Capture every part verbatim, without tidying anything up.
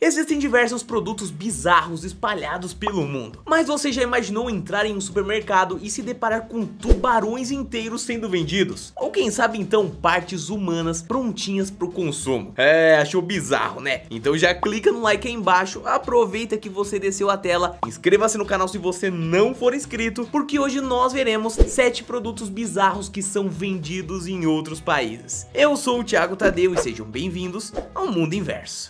Existem diversos produtos bizarros espalhados pelo mundo, mas você já imaginou entrar em um supermercado e se deparar com tubarões inteiros sendo vendidos? Ou quem sabe então partes humanas prontinhas pro consumo? É, achou bizarro, né? Então já clica no like aí embaixo, aproveita que você desceu a tela, inscreva-se no canal se você não for inscrito, porque hoje nós veremos sete produtos bizarros que são vendidos em outros países. Eu sou o Thiago Tadeu e sejam bem-vindos ao Mundo Inverso.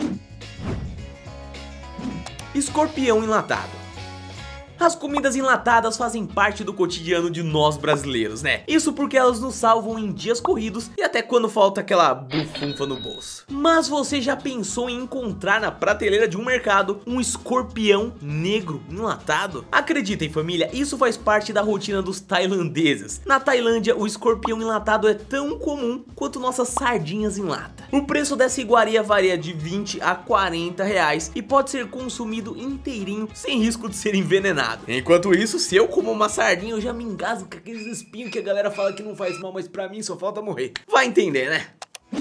Escorpião enlatado. As comidas enlatadas fazem parte do cotidiano de nós brasileiros, né? Isso porque elas nos salvam em dias corridos e até quando falta aquela bufunfa no bolso. Mas você já pensou em encontrar na prateleira de um mercado um escorpião negro enlatado? Acreditem, família, isso faz parte da rotina dos tailandeses. Na Tailândia, o escorpião enlatado é tão comum quanto nossas sardinhas em lata. O preço dessa iguaria varia de vinte a quarenta reais e pode ser consumido inteirinho sem risco de ser envenenado. Enquanto isso, se eu como uma sardinha, eu já me engasgo com aqueles espinhos que a galera fala que não faz mal, mas pra mim só falta morrer. Vai entender, né?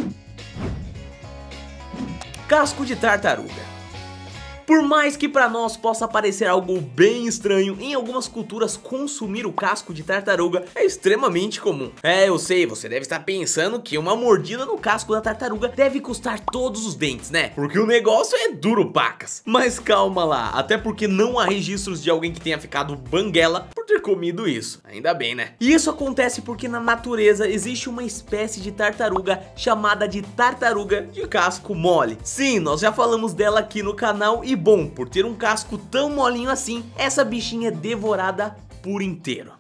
Casco de tartaruga. Por mais que pra nós possa parecer algo bem estranho, em algumas culturas consumir o casco de tartaruga é extremamente comum. É, eu sei, você deve estar pensando que uma mordida no casco da tartaruga deve custar todos os dentes, né? Porque o negócio é duro pacas. Mas calma lá, até porque não há registros de alguém que tenha ficado banguela por ter comido isso. Ainda bem, né? E isso acontece porque na natureza existe uma espécie de tartaruga chamada de tartaruga de casco mole. Sim, nós já falamos dela aqui no canal e bom, por ter um casco tão molinho assim, essa bichinha é devorada por inteiro.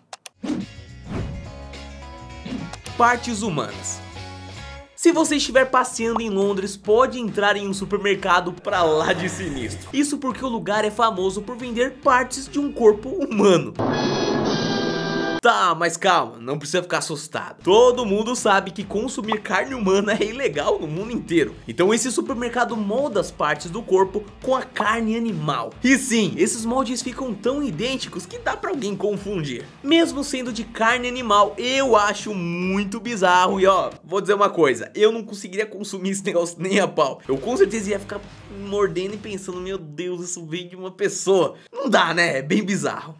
Partes humanas. Se você estiver passeando em Londres, pode entrar em um supermercado pra lá de sinistro. Isso porque o lugar é famoso por vender partes de um corpo humano. Tá, mas calma, não precisa ficar assustado. Todo mundo sabe que consumir carne humana é ilegal no mundo inteiro. Então esse supermercado molda as partes do corpo com a carne animal. E sim, esses moldes ficam tão idênticos que dá pra alguém confundir. Mesmo sendo de carne animal, eu acho muito bizarro. E ó, vou dizer uma coisa, eu não conseguiria consumir esse negócio nem a pau. Eu com certeza ia ficar mordendo e pensando, meu Deus, isso vem de uma pessoa. Não dá, né? É bem bizarro.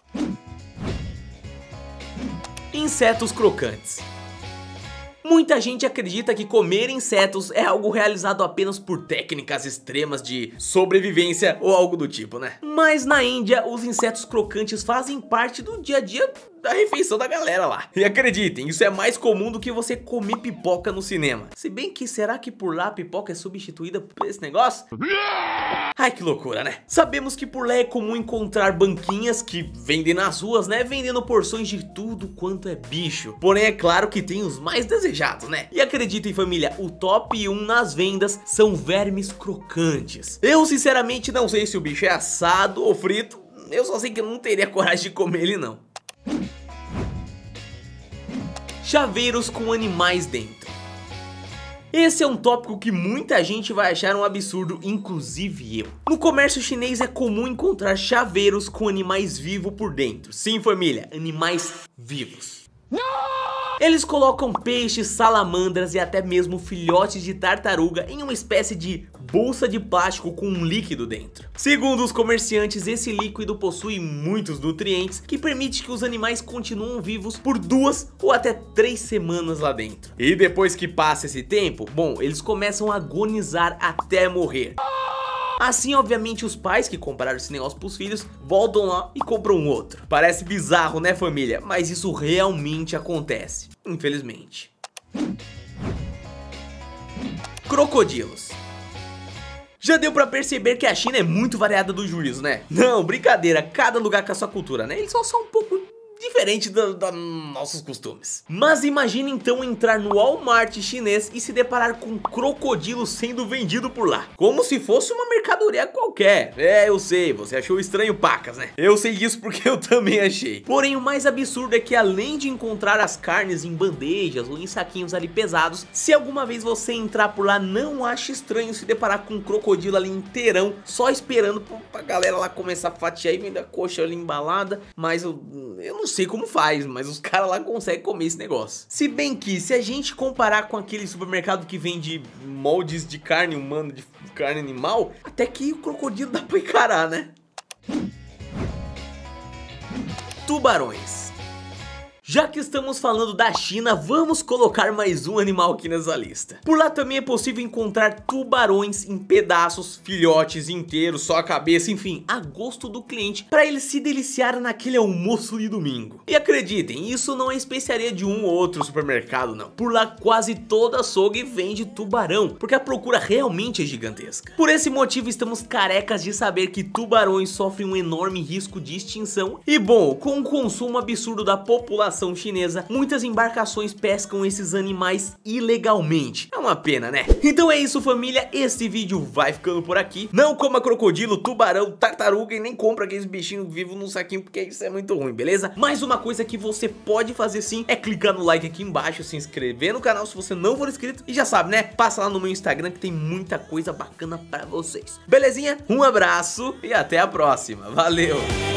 Insetos crocantes. Muita gente acredita que comer insetos é algo realizado apenas por técnicas extremas de sobrevivência ou algo do tipo, né? Mas na Índia, os insetos crocantes fazem parte do dia a dia da refeição da galera lá. E acreditem, isso é mais comum do que você comer pipoca no cinema. Se bem que, será que por lá a pipoca é substituída por esse negócio? Ai, que loucura, né? Sabemos que por lá é comum encontrar banquinhas que vendem nas ruas, né? Vendendo porções de tudo quanto é bicho. Porém, é claro que tem os mais desejados, né? E acreditem, família, o top um nas vendas são vermes crocantes. Eu, sinceramente, não sei se o bicho é assado ou frito. Eu só sei que eu não teria coragem de comer ele, não. Chaveiros com animais dentro. Esse é um tópico que muita gente vai achar um absurdo, inclusive eu. No comércio chinês é comum encontrar chaveiros com animais vivos por dentro. Sim, família, animais vivos. Eles colocam peixes, salamandras e até mesmo filhotes de tartaruga em uma espécie de bolsa de plástico com um líquido dentro. Segundo os comerciantes, esse líquido possui muitos nutrientes que permite que os animais continuem vivos por duas ou até três semanas lá dentro. E depois que passa esse tempo, bom, eles começam a agonizar até morrer. Assim, obviamente, os pais que compraram esse negócio pros filhos voltam lá e compram outro. Parece bizarro, né, família? Mas isso realmente acontece, infelizmente. Crocodilos. Já deu pra perceber que a China é muito variada do juízo, né? Não, brincadeira, cada lugar com a sua cultura, né? Eles só são um pouco diferente dos nossos costumes. Mas imagine então entrar no Walmart chinês e se deparar com um crocodilo sendo vendido por lá, como se fosse uma mercadoria qualquer. É, eu sei, você achou estranho pacas, né? Eu sei disso porque eu também achei. Porém, o mais absurdo é que além de encontrar as carnes em bandejas ou em saquinhos ali pesados, se alguma vez você entrar por lá, não ache estranho se deparar com um crocodilo ali inteirão, só esperando pra galera lá começar a fatiar e vender a coxa ali embalada. Mas eu, eu não sei sei como faz, mas os caras lá conseguem comer esse negócio. Se bem que, se a gente comparar com aquele supermercado que vende moldes de carne humana, de carne animal, até que o crocodilo dá pra encarar, né? Tubarões. Já que estamos falando da China, vamos colocar mais um animal aqui nessa lista. Por lá também é possível encontrar tubarões em pedaços, filhotes inteiros, só a cabeça, enfim, a gosto do cliente, para ele se deliciar naquele almoço de domingo. E acreditem, isso não é especiaria de um ou outro supermercado não. Por lá quase toda açougue vende tubarão, porque a procura realmente é gigantesca. Por esse motivo estamos carecas de saber que tubarões sofrem um enorme risco de extinção. E bom, com o consumo absurdo da população chinesa, muitas embarcações pescam esses animais ilegalmente. É uma pena, né? Então é isso, família, esse vídeo vai ficando por aqui. Não coma crocodilo, tubarão, tartaruga e nem compra aqueles bichinhos vivos num saquinho, porque isso é muito ruim, beleza? Mas uma coisa que você pode fazer sim é clicar no like aqui embaixo, se inscrever no canal se você não for inscrito e já sabe, né? Passa lá no meu Instagram que tem muita coisa bacana pra vocês. Belezinha? Um abraço e até a próxima. Valeu!